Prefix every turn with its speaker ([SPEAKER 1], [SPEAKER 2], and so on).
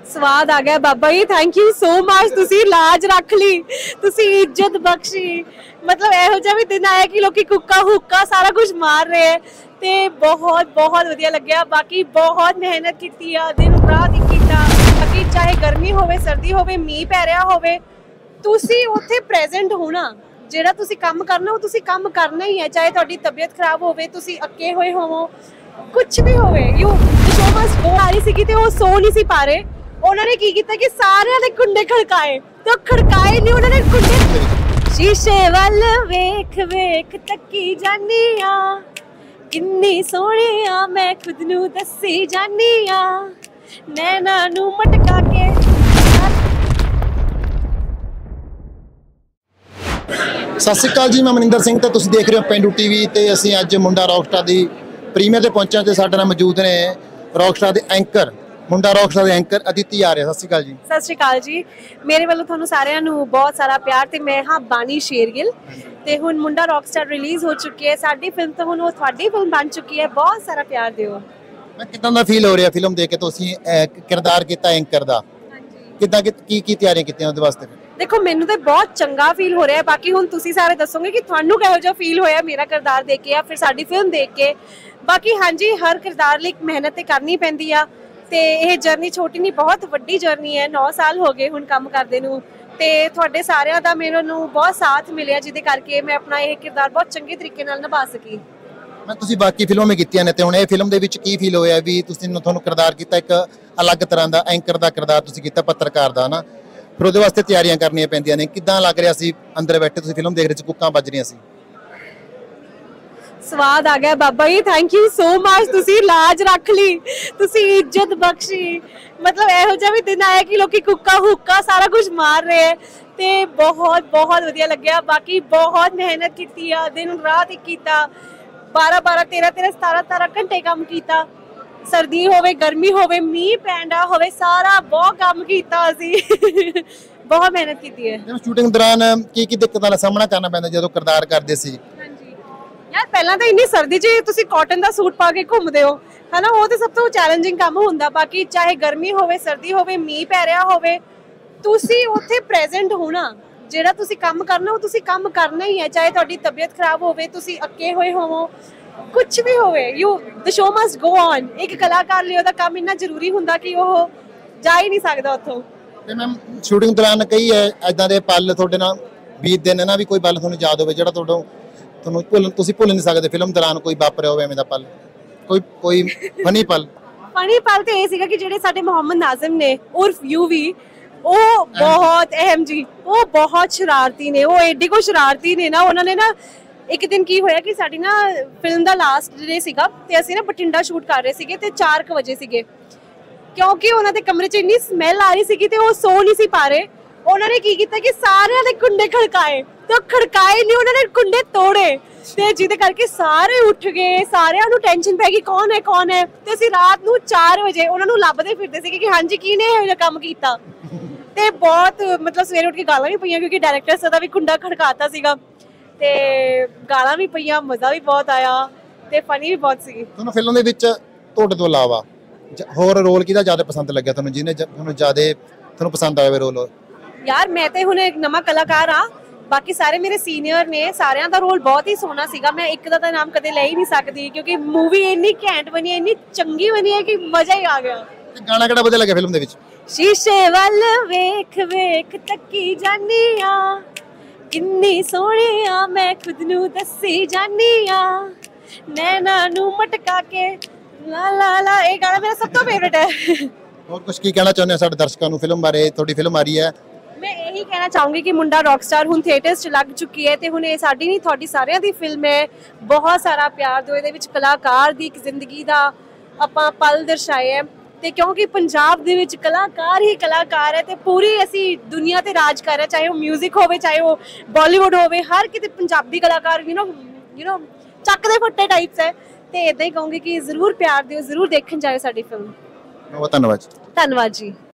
[SPEAKER 1] स्वाद आ गया Baba ji thank you so much तुसी लाज रख ली तुसी इज्जत बख्शी मतलब ਇਹੋ ਜਿਹਾ ਵੀ ਦਿਨ ਆਇਆ ਕਿ ਲੋਕੀ ਕੁੱਕਾ ਹੁੱਕਾ ਸਾਰਾ ਕੁਝ ਮਾਰ ਰਹੇ ਹੈ ਤੇ ਬਹੁਤ ਵਧੀਆ ਲੱਗਿਆ ਬਾਕੀ ਬਹੁਤ ਮਿਹਨਤ ਕੀਤੀ ਆ ਦਿਨ ਰਾਤ ਇੱਕ ਕੀਤਾ ਬਾਕੀ ਚਾਹੇ ਗਰਮੀ ਹੋਵੇ ਸਰਦੀ ਹੋਵੇ ਮੀਂਹ ਪੈ ਰਿਹਾ ਹੋਵੇ ਤੁਸੀਂ ਉੱਥੇ ਪ੍ਰੈਜ਼ੈਂਟ ਹੋਣਾ ਜਿਹੜਾ ਤੁਸੀਂ ਕੰਮ ਕਰਨਾ ਉਹ ਤੁਸੀਂ ਕੰਮ ਕਰਨਾ ਹੀ ਹੈ ਚਾਹੇ ਤੁਹਾਡੀ ਤਬੀਅਤ ਖਰਾਬ ਹੋਵੇ ਤੁਸੀਂ ਅੱਕੇ ਹੋਏ ਹੋਵੋ ਕੁਝ ਵੀ ਹੋਵੇ ਯੂ ਸ਼ੋ ਮਸਟ ਗੋ ਆ ਰਹੀ ਸੀ ਤੇ ਉਹ ਸੋ ਨਹੀਂ ਸੀ ਪਾ ਰਹੇ उन्होंने की किया कि सारे ने कुंडे खड़काए तो खड़काए नहीं उन्होंने कुंडे शीशे वल वेख वेख तकी जानी आ किन्नी सोहनी आ मैं खुद नू दसी जानी आ नैना नू मटका के
[SPEAKER 2] सत श्री अकाल जी मैं मनिंदर सिंह तो तुसीं देख रहे हो पेंडू टीवी ते असीं अज मुंडा रॉकस्टार दी प्रीमियर ते पहुंचे ते साडे नाल मौजूद ने रॉकस्टार दे एंकर मुंडा रॉकस्टार दे एंकर अदिति आ रहे। सत श्री अकाल जी।
[SPEAKER 1] सत श्री अकाल जी मेरे वालों तुहानू सारिਆਂ ਨੂੰ बहुत सारा प्यार ते मैं हां बानी शेरगिल ते हुण मुंडा रॉकस्टार रिलीज हो चुकी है साडी फिल्म तो हुण वो ਤੁਹਾਡੀ फिल्म बन चुकी है बहुत सारा प्यार दिओ।
[SPEAKER 2] मैं कितना दा फील हो रहा फिल्म देख के तुसीं किरदार कीता एंकर दा किदां की तैयारी कीती ਉਹਦੇ ਵਾਸਤੇ
[SPEAKER 1] देखो मैनू तो बहुत चंगा फील हो रहा है बाकी हुण तुसीं सारे दसोगे कि तुहानू किहो जिहा फील होया मेरा किरदार देख के या फिर साडी फिल्म देख के बाकी हाँ जी हर किरदार लई मेहनत ते करनी पैंदी आ ਤੇ ਇਹ ਜਰਨੀ ਛੋਟੀ ਨਹੀਂ ਬਹੁਤ ਵੱਡੀ ਜਰਨੀ ਹੈ 9 ਸਾਲ ਹੋ ਗਏ ਹੁਣ ਕੰਮ ਕਰਦੇ ਨੂੰ ਤੇ ਤੁਹਾਡੇ ਸਾਰਿਆਂ ਦਾ ਮੈਨੂੰ ਬਹੁਤ ਸਾਥ ਮਿਲਿਆ ਜਿਹਦੇ ਕਰਕੇ ਮੈਂ ਆਪਣਾ ਇਹ ਕਿਰਦਾਰ ਬਹੁਤ ਚੰਗੇ ਤਰੀਕੇ ਨਾਲ ਨਿਭਾ ਸਕੀ।
[SPEAKER 2] ਮੈਂ ਤੁਸੀਂ ਬਾਕੀ ਫਿਲਮਾਂ ਵਿੱਚ ਕੀਤੀਆਂ ਨੇ ਤੇ ਹੁਣ ਇਹ ਫਿਲਮ ਦੇ ਵਿੱਚ ਕੀ ਫੀਲ ਹੋਇਆ ਵੀ ਤੁਸੀਂ ਤੁਹਾਨੂੰ ਕਿਰਦਾਰ ਕੀਤਾ ਇੱਕ ਅਲੱਗ ਤਰ੍ਹਾਂ ਦਾ ਐਂਕਰ ਦਾ ਕਿਰਦਾਰ ਤੁਸੀਂ ਕੀਤਾ ਪੱਤਰਕਾਰ ਦਾ ਨਾ ਫਿਰ ਉਹਦੇ ਵਾਸਤੇ ਤਿਆਰੀਆਂ ਕਰਨੀਆਂ ਪੈਂਦੀਆਂ ਨੇ ਕਿੱਦਾਂ ਲੱਗ ਰਿਹਾ ਸੀ ਅੰਦਰ ਬੈਠੇ ਤੁਸੀਂ ਫਿਲਮ ਦੇਖ ਰਹੇ ਸੀ ਕੁੱਕਾਂ ਵੱਜ ਰਹੀਆਂ ਸੀ
[SPEAKER 1] स्वाद आ गया Baba ji thank you so much तुसी लाज रख ली तुसी इज्जत बख्शी मतलब ਇਹੋ ਜਿਹਾ ਵੀ ਦਿਨ ਆਇਆ ਕਿ ਲੋਕੀ ਕੁੱਕਾ ਹੁੱਕਾ ਸਾਰਾ ਕੁਝ ਮਾਰ ਰਹੇ ਹੈ ਤੇ ਬਹੁਤ ਵਧੀਆ ਲੱਗਿਆ ਬਾਕੀ ਬਹੁਤ ਮਿਹਨਤ ਕੀਤੀ ਆ ਦਿਨ ਰਾਤ ਇੱਕ ਕੀਤਾ 12 13 17 ਘੰਟੇ ਕੰਮ ਕੀਤਾ ਸਰਦੀ ਹੋਵੇ ਗਰਮੀ ਹੋਵੇ ਮੀਂਹ ਪੈਂਦਾ ਹੋਵੇ ਸਾਰਾ ਬਹੁਤ ਕੰਮ ਕੀਤਾ ਅਸੀਂ ਬਹੁਤ ਮਿਹਨਤ ਕੀਤੀ ਹੈ।
[SPEAKER 2] ਸ਼ੂਟਿੰਗ ਦੌਰਾਨ ਕੀ ਦਿੱਕਤਾਂ ਦਾ ਸਾਹਮਣਾ ਕਰਨਾ ਪੈਂਦਾ ਜਦੋਂ ਕਿਰਦਾਰ ਕਰਦੇ ਸੀ
[SPEAKER 1] यार पहला तो इन्नी सर्दी च तुसी कॉटन दा सूट पा के घूमदे हो है ना वो तो सब तो चैलेंजिंग काम हुंदा बाकी चाहे गर्मी होवे सर्दी होवे मींह पै रहा होवे तुसी उत्थे प्रेजेंट होना जेड़ा तुसी काम करना वो तुसी काम करना ही है चाहे तुहाडी तबीयत खराब होवे तुसी अक्के होए होवो कुछ भी होवे you the show must go on एक कलाकार लिए ओदा काम इन्ना जरूरी हुंदा कि ओह जा ही नहीं सकदा उत्थों
[SPEAKER 2] ते मैम शूटिंग दौरान कई इदां दे पल तुहाडे नाल बीतदे ने ना भी कोई पल तुहानूं याद होवे जेड़ा तुहाडों ਤੁਹਾਨੂੰ ਤੁਸੀਂ ਭੁੱਲ ਨਹੀਂ ਸਕਦੇ ਫਿਲਮ ਦੌਰਾਨ ਕੋਈ ਵਾਪਰਿਆ ਹੋਵੇ ਐਵੇਂ ਦਾ ਪਲ ਕੋਈ ਫਨੀ ਪਲ ਤੇ ਇਹ ਸੀਗਾ ਕਿ ਜਿਹੜੇ ਸਾਡੇ ਮੁਹੰਮਦ ਨਾਜ਼ਿਮ ਨੇ ਉਰਫ ਯੂਵੀ ਉਹ ਬਹੁਤ ਅਹਿਮ ਜੀ ਉਹ ਬਹੁਤ ਸ਼ਰਾਰਤੀ ਨੇ ਉਹ ਐਡੀ ਕੋ ਸ਼ਰਾਰਤੀ ਨੇ ਨਾ ਉਹਨਾਂ ਨੇ ਨਾ ਇੱਕ ਦਿਨ ਕੀ ਹੋਇਆ ਕਿ ਸਾਡੀ ਨਾ ਫਿਲਮ ਦਾ ਲਾਸਟ ਡੇ ਸੀਗਾ ਤੇ ਅਸੀਂ ਨਾ ਬਠਿੰਡਾ ਸ਼ੂਟ ਕਰ ਰਹੇ ਸੀਗੇ ਤੇ 4 ਵਜੇ ਸੀਗੇ ਕਿਉਂਕਿ ਉਹਨਾਂ ਦੇ ਕਮਰੇ 'ਚ ਇੰਨੀ ਸਮੈਲ ਆ ਰਹੀ ਸੀਗੀ ਤੇ ਉਹ ਸੋ ਨਹੀਂ ਸੀ ਪਾ ਰਹੇ उन्होंने की किया कि सारे ने कुंडे खड़काए तो खड़काए नहीं उन्होंने कुंडे तोड़े ते जिदे करके सारे उठ गए सारिਆਂ ਨੂੰ ਟੈਨਸ਼ਨ ਪੈ ਗਈ ਕੌਣ ਹੈ ਤੇ ਅਸੀਂ ਰਾਤ ਨੂੰ 4 ਵਜੇ ਉਹਨਾਂ ਨੂੰ ਲੱਭਦੇ ਫਿਰਦੇ ਸੀ ਕਿ ਹਾਂਜੀ ਕਿਹਨੇ ਇਹ ਜਿਹਾ ਕੰਮ ਕੀਤਾ ਤੇ ਬਹੁਤ ਮਤਲਬ ਸਵੇਰੇ ਉੱਠ ਕੇ ਗਾਲਾਂ ਵੀ ਪਈਆਂ ਕਿਉਂਕਿ ਡਾਇਰੈਕਟਰ ਸਦਾ ਵੀ ਕੁੰਡਾ ਖੜਕਾਤਾ ਸੀਗਾ ਤੇ ਗਾਲਾਂ ਵੀ ਪਈਆਂ ਮਜ਼ਾ ਵੀ ਬਹੁਤ ਆਇਆ ਤੇ ਫਨੀ ਵੀ ਬਹੁਤ ਸੀ। ਤੁਹਾਨੂੰ ਫਿਲਮ ਦੇ ਵਿੱਚ ਤੁਹਾਡੇ ਤੋਂ ਇਲਾਵਾ ਹੋਰ ਰੋਲ ਕਿਹਦਾ ਜ਼ਿਆਦਾ ਪਸੰਦ ਲੱਗਿਆ ਤੁਹਾਨੂੰ ਜਿਹਨੇ ਤੁਹਾਨੂੰ ਜ਼ਿਆਦਾ ਪਸੰਦ ਆਇਆ ਰੋਲ यार मैं तो हुणे एक नवा कलाकार हाँ बाकी सारे मेरे सीनियर ने सारियां दा रोल बहुत ही सोहना सीगा मैं एक दा नाम कदे ले ही नहीं सकती क्योंकि मूवी इन्नी घैंट बनी है इन्नी चंगी बनी है कि मजा ही आ गया। गाना किहड़ा वधिया लग्या फिल्म दे विच शीशे वल वेख वेख तकी जानी आ किन्नी सोहनी आ मैं खुद नू दसी जानी आ नैना नू मटका के ला ला ला ये गाना मेरा सब तो फेवरेट है। और कुछ की कहना चाहुंदे हो साडे दर्शकां नू फिल्म बारे थोड़ी फिल्म आ रही है मैं यही कहना चाहूँगी कि मुंडा रॉकस्टार हुण थिएटर्स च लग चुकी है ते हुण ये साडी नहीं तुहाडी सारिਆਂ ਦੀ फिल्म है बहुत सारा प्यार दिओ ਇਹਦੇ ਵਿੱਚ ਕਲਾਕਾਰ ਦੀ ਇੱਕ ਜ਼ਿੰਦਗੀ ਦਾ ਆਪਾਂ ਪਲ ਦਰਸਾਏ ਹੈ ਤੇ ਕਿਉਂਕਿ ਪੰਜਾਬ ਦੇ ਵਿੱਚ ਕਲਾਕਾਰ ਹੀ ਕਲਾਕਾਰ ਹੈ ਤੇ ਪੂਰੀ ਅਸੀਂ ਦੁਨੀਆ ਤੇ ਰਾਜ ਕਰ ਰਹੇ ਚਾਹੇ ਉਹ 뮤직 ਹੋਵੇ ਚਾਹੇ ਉਹ ਬਾਲੀਵੁੱਡ ਹੋਵੇ ਹਰ ਕਿਤੇ ਪੰਜਾਬੀ ਕਲਾਕਾਰ ਯੂ نو ਚੱਕ ਦੇ ਫੱਟੇ ਟਾਈਪਸ ਹੈ ਤੇ ਇਦਾਂ ਹੀ ਕਹੂੰਗੀ ਕਿ ਜ਼ਰੂਰ ਪਿਆਰ ਦਿਓ ਜ਼ਰੂਰ ਦੇਖਣ ਜਾਇਓ ਸਾਡੀ ਫਿਲਮ। ਬਹੁਤ ਧੰਨਵਾਦ ਜੀ।